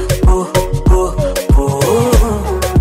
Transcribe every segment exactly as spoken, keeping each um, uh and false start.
PUUH, PUUH, PUUH.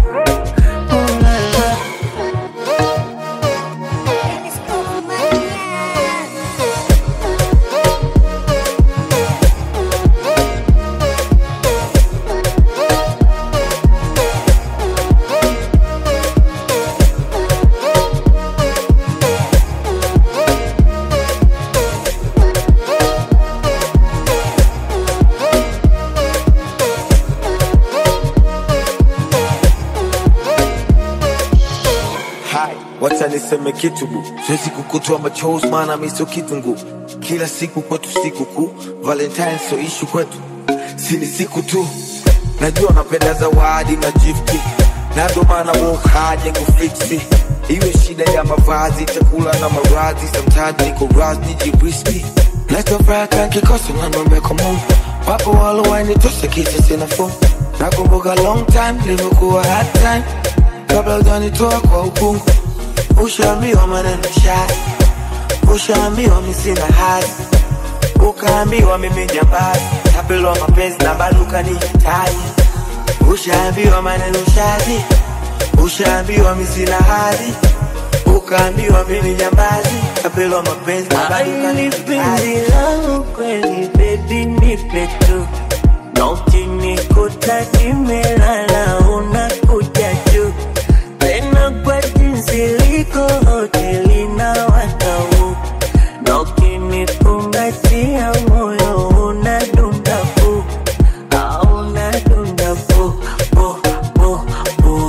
Wacha niseme kitu bu, siwezi kukutoa machozi maana mimi sio kitungu. Kila siku kwetu siku kuu, Valentine so issue kwetu, si ni siku tu. Najua napenda zawadi na gifti, na ndo maana work hard yangu fixi. Iwe shida ya mavazi, chakula na maradhi, sometimes niko raz nijibrisky. Leta fraka nkikosa na nombe kwa Mungu, wapo walo wainitosha kisha sina phone. Nakumbuka long time, livyokuwa hard time, kabla ujanitoa kwa ukungu. Ushaambiwa maneno shari, ushaambiwa mimi sina hadi, ukaambiwa mimi jambazi, tapelwa mapenzi na bado ukanihitaji. Ushaambiwa maneno shari, ushaambiwa mimi sina hadi, ukaambiwa mimi jambazi, tapelwa mapenzi na bado ukanihitaji. Kweli baby nipe tu, na ukinikuta nimelala unakuja juu. Tena kwa jinsi liko hoteli na watau, na ukinikumbatia moyo unadunda pu, au unadunda pu, pu, pu, pu,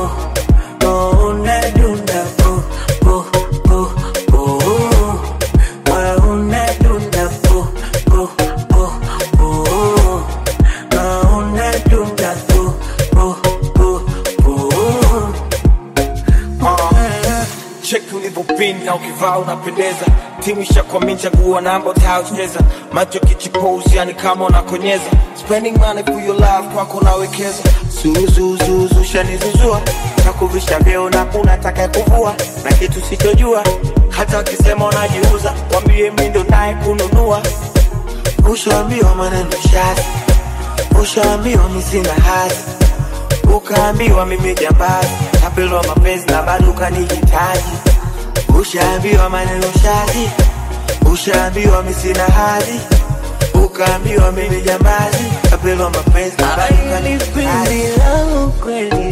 oh, unadunda pu, pu, pu, pu, oh, unadunda pu, pu, pu, pu, oh, unadunda pu, pu, pu, pu. Check ulivyopinda ukivaa unapendeza, timu ishakwamini chagua namba utacheza. Macho kichipozi yani kama unakonyeza, spending money for your love kwako nawekeza. Suzuzuzu shanizuzua, nakuvisha vyeo na unataka kuvua, na kitu sitojua hata wakisema unajiuza, wambie mimi ndo naye kununua. Ushaambiwa maneno shari, ushaambiwa mimi sina hadi, ukaambiwa mimi jambazi, tapelwa mapenzi na bado ukanihitaji. Ushaambiwa maneno shari, ushaambiwa mimi sina hadi, ukaambiwa mimi jambazi, tapelwa mapenzi na bado ukanihitaji. Kweli